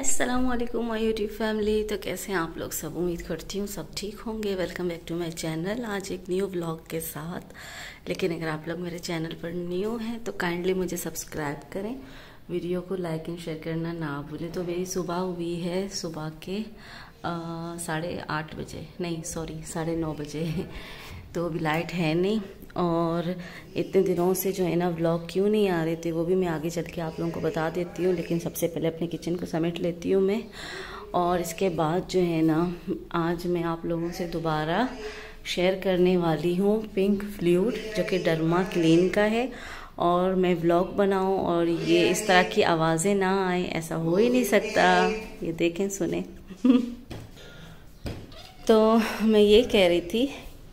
अस्सलाम वालेकुम my YouTube family. तो कैसे हैं आप लोग सब? उम्मीद करती हूँ सब ठीक होंगे। Welcome back to my channel. आज एक न्यू व्लॉग के साथ। लेकिन अगर आप लोग मेरे चैनल पर न्यू हैं तो काइंडली मुझे सब्सक्राइब करें, वीडियो को लाइक एंड शेयर करना ना भूलें। तो मेरी सुबह हुई है, सुबह के 8:30 बजे, नहीं सॉरी 9:30 बजे। तो अभी लाइट है नहीं, और इतने दिनों से जो है ना व्लॉग क्यों नहीं आ रहे थे वो भी मैं आगे चल के आप लोगों को बता देती हूँ। लेकिन सबसे पहले अपने किचन को समेट लेती हूँ मैं, और इसके बाद जो है ना आज मैं आप लोगों से दोबारा शेयर करने वाली हूँ पिंक फ्लूइड, जो कि डर्मा क्लीन का है। और मैं व्लॉग बनाऊँ और ये इस तरह की आवाज़ें ना आए, ऐसा हो ही नहीं सकता। ये देखें, सुने। तो मैं ये कह रही थी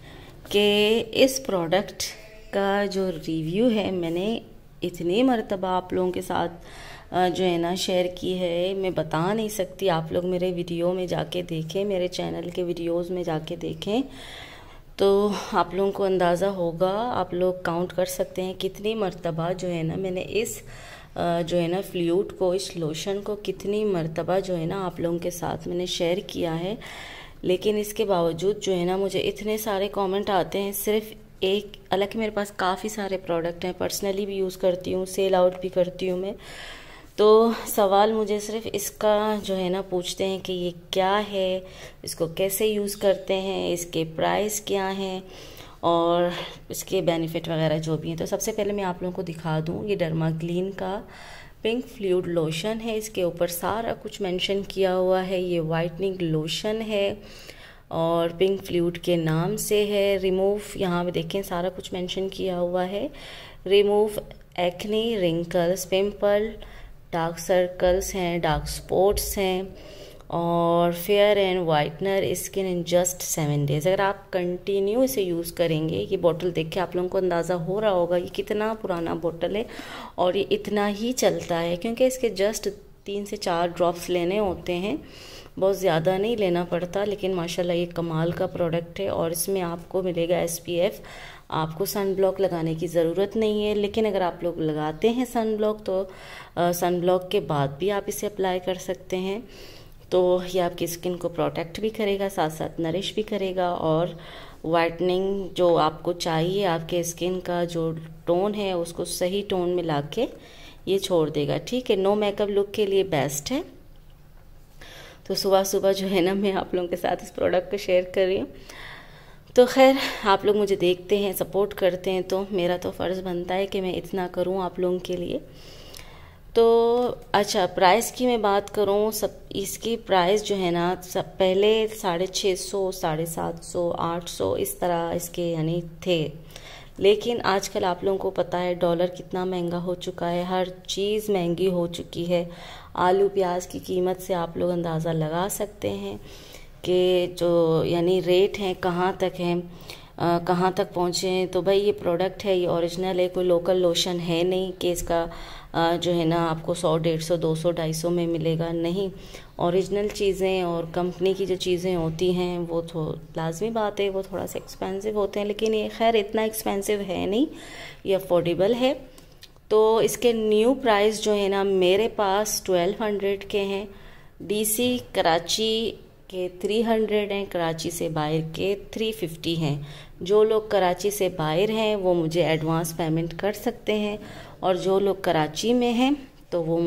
कि इस प्रोडक्ट का जो रिव्यू है मैंने इतनी मर्तबा आप लोगों के साथ जो है ना शेयर की है, मैं बता नहीं सकती। आप लोग मेरे वीडियो में जाके देखें, मेरे चैनल के वीडियोस में जाके देखें तो आप लोगों को अंदाज़ा होगा। आप लोग काउंट कर सकते हैं कितनी मर्तबा जो है ना मैंने इस जो है ना फ्लूइड को, इस लोशन को कितनी मर्तबा जो है ना आप लोगों के साथ मैंने शेयर किया है। लेकिन इसके बावजूद जो है ना मुझे इतने सारे कमेंट आते हैं सिर्फ एक। हालांकि मेरे पास काफ़ी सारे प्रोडक्ट हैं, पर्सनली भी यूज़ करती हूँ, सेल आउट भी करती हूँ मैं। तो सवाल मुझे सिर्फ इसका जो है ना पूछते हैं कि ये क्या है, इसको कैसे यूज़ करते हैं, इसके प्राइस क्या हैं और इसके बेनिफिट वगैरह जो भी हैं। तो सबसे पहले मैं आप लोगों को दिखा दूँ, ये डर्मा क्लीन का पिंक फ्लूइड लोशन है। इसके ऊपर सारा कुछ मेंशन किया हुआ है। ये वाइटनिंग लोशन है और पिंक फ्लूइड के नाम से है। रिमूव, यहाँ पे देखें सारा कुछ मेंशन किया हुआ है। Remove acne, wrinkles, pimple, dark circles हैं, डार्क स्पॉट्स हैं, और fair and whitener skin in just 7 days. अगर आप कंटिन्यू इसे यूज़ करेंगे, ये बोतल देख के आप लोगों को अंदाज़ा हो रहा होगा ये कितना पुराना बोतल है और ये इतना ही चलता है, क्योंकि इसके जस्ट 3 से 4 ड्रॉप्स लेने होते हैं, बहुत ज़्यादा नहीं लेना पड़ता। लेकिन माशाल्लाह ये कमाल का प्रोडक्ट है और इसमें आपको मिलेगा SPF। आपको सन ब्लॉक लगाने की ज़रूरत नहीं है, लेकिन अगर आप लोग लगाते हैं सन ब्लॉक तो सन ब्लॉक के बाद भी आप इसे अप्लाई कर सकते हैं। तो ये आपकी स्किन को प्रोटेक्ट भी करेगा, साथ साथ नरिश भी करेगा, और वाइटनिंग जो आपको चाहिए, आपके स्किन का जो टोन है उसको सही टोन में लाके ये छोड़ देगा। ठीक है, नो मेकअप लुक के लिए बेस्ट है। तो सुबह सुबह जो है ना मैं आप लोगों के साथ इस प्रोडक्ट को शेयर कर रही हूँ। तो खैर आप लोग मुझे देखते हैं, सपोर्ट करते हैं, तो मेरा तो फ़र्ज़ बनता है कि मैं इतना करूँ आप लोगों के लिए। तो अच्छा, प्राइस की मैं बात करूँ, सब इसकी प्राइस जो है ना सब पहले 650, 750, 800 इस तरह इसके यानी थे। लेकिन आजकल आप लोगों को पता है डॉलर कितना महंगा हो चुका है, हर चीज़ महंगी हो चुकी है। आलू प्याज की कीमत से आप लोग अंदाज़ा लगा सकते हैं कि जो यानी रेट हैं कहाँ तक हैं, कहाँ तक पहुँचे हैं। तो भाई ये प्रोडक्ट है, ये ओरिजिनल है, कोई लोकल लोशन है नहीं कि इसका जो है ना आपको 100, 150, 200, 250 में मिलेगा। नहीं, ओरिजिनल चीज़ें और कंपनी की जो चीज़ें होती हैं वो तो लाजमी बात है वो थोड़ा सा एक्सपेंसिव होते हैं, लेकिन ये खैर इतना एक्सपेंसिव है नहीं, ये अफोर्डेबल है। तो इसके न्यू प्राइस जो है ना मेरे पास 1200 के हैं, DC कराची के 300 हैं, कराची से बाहर के 350 हैं। जो लोग कराची से बाहर हैं वो मुझे एडवांस पेमेंट कर सकते हैं, और जो लोग कराची में हैं तो वो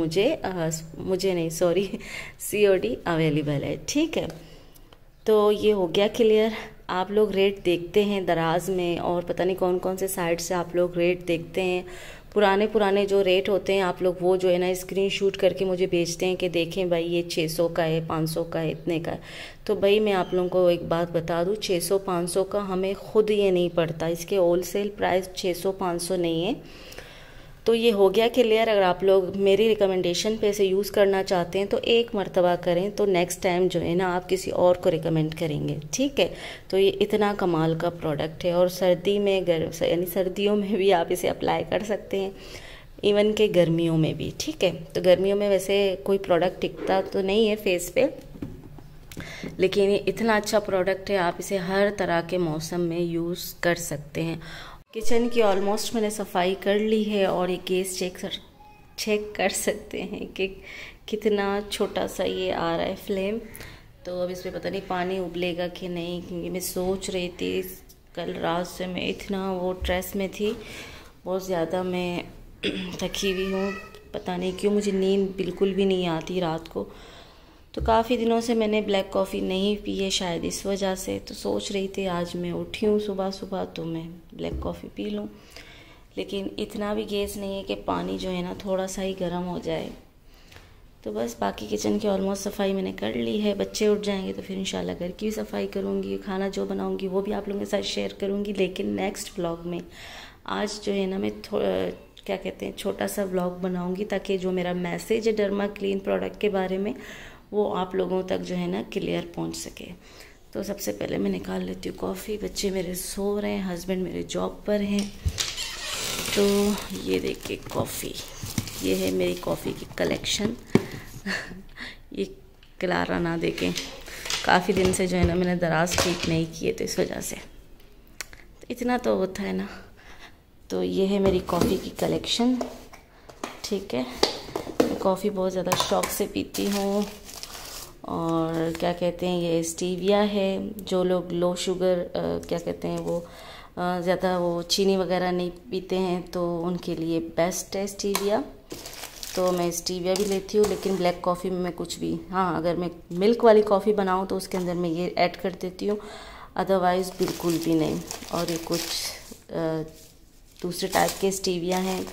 मुझे नहीं सॉरी COD अवेलेबल है। ठीक है, तो ये हो गया क्लियर। आप लोग रेट देखते हैं दराज में, और पता नहीं कौन कौन से साइट से आप लोग रेट देखते हैं। पुराने जो रेट होते हैं आप लोग वो जो है ना स्क्रीनशॉट करके मुझे भेजते हैं कि देखें भाई ये 600 का है, 500 का है, इतने का है। तो भाई मैं आप लोगों को एक बात बता दूं, 600 500 का हमें खुद ये नहीं पड़ता, इसके होलसेल प्राइस 600 500 नहीं है। तो ये हो गया क्लियर। अगर आप लोग मेरी रिकमेंडेशन पे इसे यूज़ करना चाहते हैं तो एक मर्तबा करें, तो नेक्स्ट टाइम जो है ना आप किसी और को रिकमेंड करेंगे। ठीक है, तो ये इतना कमाल का प्रोडक्ट है, और सर्दी में यानी सर्दियों में भी आप इसे अप्लाई कर सकते हैं, इवन के गर्मियों में भी। ठीक है, तो गर्मियों में वैसे कोई प्रोडक्ट टिकता तो नहीं है फेस पे, लेकिन ये इतना अच्छा प्रोडक्ट है, आप इसे हर तरह के मौसम में यूज़ कर सकते हैं। किचन की ऑलमोस्ट मैंने सफाई कर ली है, और ये गैस चेक कर सकते हैं कि कितना छोटा सा ये आ रहा है फ्लेम। तो अब इसमें पता नहीं पानी उबलेगा कि नहीं, क्योंकि मैं सोच रही थी कल रात से मैं इतना वो स्ट्रेस में थी, बहुत ज़्यादा मैं थकी हुई हूँ। पता नहीं क्यों मुझे नींद बिल्कुल भी नहीं आती रात को। तो काफ़ी दिनों से मैंने ब्लैक कॉफ़ी नहीं पी है, शायद इस वजह से। तो सोच रही थी आज मैं उठी हूँ सुबह सुबह तो मैं ब्लैक कॉफ़ी पी लूँ, लेकिन इतना भी गैस नहीं है कि पानी जो है ना थोड़ा सा ही गर्म हो जाए। तो बस बाकी किचन की ऑलमोस्ट सफाई मैंने कर ली है। बच्चे उठ जाएंगे तो फिर इंशाल्लाह घर की भी सफाई करूँगी, खाना जो बनाऊँगी वो भी आप लोगों के साथ शेयर करूँगी, लेकिन नेक्स्ट व्लॉग में। आज जो है ना मैं क्या कहते हैं छोटा सा व्लॉग बनाऊँगी, ताकि जो मेरा मैसेज है डर्मा क्लीन प्रोडक्ट के बारे में वो आप लोगों तक जो है ना क्लियर पहुँच सके। तो सबसे पहले मैं निकाल लेती हूँ कॉफ़ी। बच्चे मेरे सो रहे हैं, हस्बैंड मेरे जॉब पर हैं। तो ये देखिए कॉफ़ी, ये है मेरी कॉफ़ी की कलेक्शन। ये क्लारा ना देखें, काफ़ी दिन से जो है ना मैंने दराज ठीक नहीं किए, तो इस वजह से तो इतना तो होता है ना। तो ये है मेरी कॉफ़ी की कलेक्शन, ठीक है। मैं कॉफ़ी बहुत ज़्यादा शौक़ से पीती हूँ। और क्या कहते हैं ये स्टीविया है। जो लोग लो शुगर क्या कहते हैं वो ज़्यादा वो चीनी वगैरह नहीं पीते हैं तो उनके लिए बेस्ट है स्टीविया। तो मैं स्टीविया भी लेती हूँ, लेकिन ब्लैक कॉफ़ी में मैं कुछ भी, हाँ अगर मैं मिल्क वाली कॉफ़ी बनाऊँ तो उसके अंदर मैं ये ऐड कर देती हूँ, अदरवाइज़ बिल्कुल भी नहीं। और ये कुछ दूसरे टाइप के स्टीविया हैं,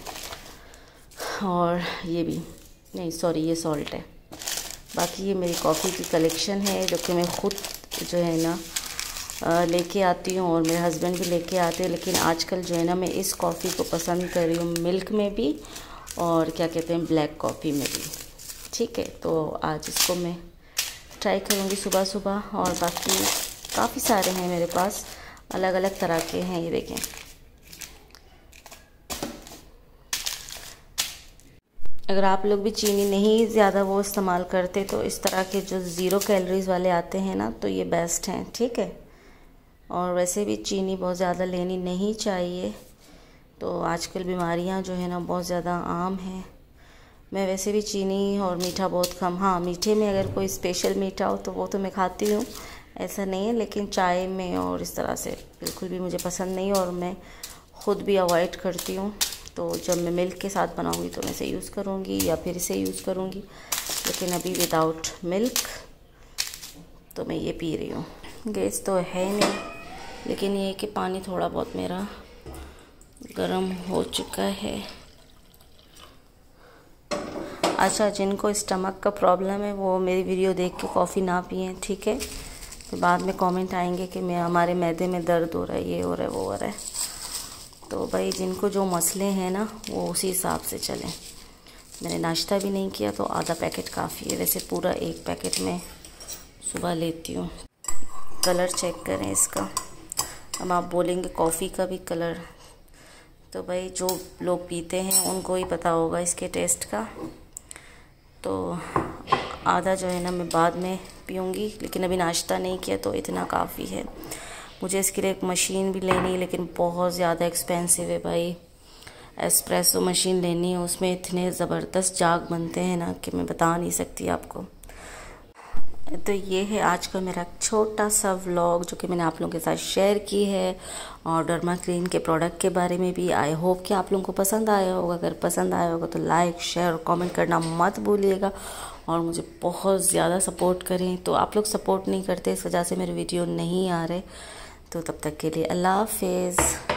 और ये भी नहीं, सॉरी ये सॉल्ट है। बाकी ये मेरी कॉफ़ी की कलेक्शन है जो कि मैं ख़ुद जो है ना लेके आती हूँ, और मेरे हस्बैंड भी लेके आते हैं। लेकिन आजकल जो है ना मैं इस कॉफ़ी को पसंद कर रही हूँ, मिल्क में भी और क्या कहते हैं ब्लैक कॉफ़ी में भी, ठीक है। तो आज इसको मैं ट्राई करूँगी सुबह सुबह। और बाकी काफ़ी सारे हैं मेरे पास, अलग अलग तरह के हैं। ये देखें, अगर आप लोग भी चीनी नहीं ज़्यादा वो इस्तेमाल करते तो इस तरह के जो ज़ीरो कैलोरीज़ वाले आते हैं ना, तो ये बेस्ट हैं, ठीक है। और वैसे भी चीनी बहुत ज़्यादा लेनी नहीं चाहिए। तो आजकल बीमारियां जो है ना बहुत ज़्यादा आम हैं। मैं वैसे भी चीनी और मीठा बहुत कम, हाँ मीठे में अगर कोई स्पेशल मीठा हो तो वो तो मैं खाती हूँ, ऐसा नहीं है। लेकिन चाय में और इस तरह से बिल्कुल भी मुझे पसंद नहीं, और मैं ख़ुद भी अवॉइड करती हूँ। तो जब मैं मिल्क के साथ बनाऊँगी तो मैं इसे यूज़ करूँगी या फिर इसे यूज़ करूँगी, लेकिन अभी विदाउट मिल्क तो मैं ये पी रही हूँ। गैस तो है नहीं, लेकिन ये कि पानी थोड़ा बहुत मेरा गर्म हो चुका है। अच्छा, जिनको स्टमक का प्रॉब्लम है वो मेरी वीडियो देख के कॉफ़ी ना पिएं, ठीक है। तो बाद में कमेंट आएंगे कि मैं हमारे मैदे में दर्द हो रहा है, ये हो रहा है, वो हो रहा है। तो भाई जिनको जो मसले हैं ना वो उसी हिसाब से चलें। मैंने नाश्ता भी नहीं किया तो आधा पैकेट काफ़ी है, वैसे पूरा एक पैकेट में सुबह लेती हूँ। कलर चेक करें इसका। अब आप बोलेंगे कॉफ़ी का भी कलर, तो भाई जो लोग पीते हैं उनको ही पता होगा इसके टेस्ट का। तो आधा जो है ना मैं बाद में पीऊँगी, लेकिन अभी नाश्ता नहीं किया तो इतना काफ़ी है। मुझे इसके लिए एक मशीन भी लेनी है, लेकिन बहुत ज़्यादा एक्सपेंसिव है भाई। एस्प्रेसो मशीन लेनी है, उसमें इतने ज़बरदस्त जाग बनते हैं ना कि मैं बता नहीं सकती आपको। तो ये है आज का मेरा छोटा सा व्लॉग जो कि मैंने आप लोगों के साथ शेयर की है, और डर्मा क्लीन के प्रोडक्ट के बारे में भी। आई होप कि आप लोगों को पसंद आया होगा। अगर पसंद आया होगा तो लाइक शेयर और कमेंट करना मत भूलिएगा, और मुझे बहुत ज़्यादा सपोर्ट करें। तो आप लोग सपोर्ट नहीं करते, इस वजह से मेरे वीडियो नहीं आ रहे। तो तब तक के लिए अल्लाह हाफिज़।